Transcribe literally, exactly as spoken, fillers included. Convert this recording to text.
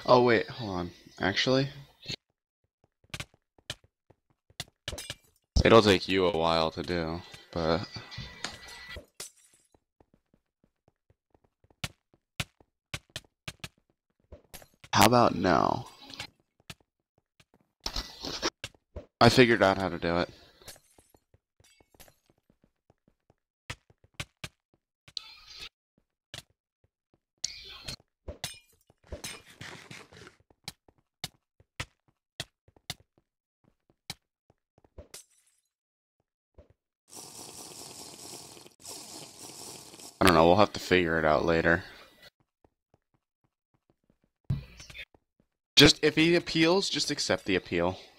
Oh wait, hold on. Actually, it'll take you a while to do, but how about no? I figured out how to do it. I don't know, we'll have to figure it out later. Just, if he appeals, just accept the appeal.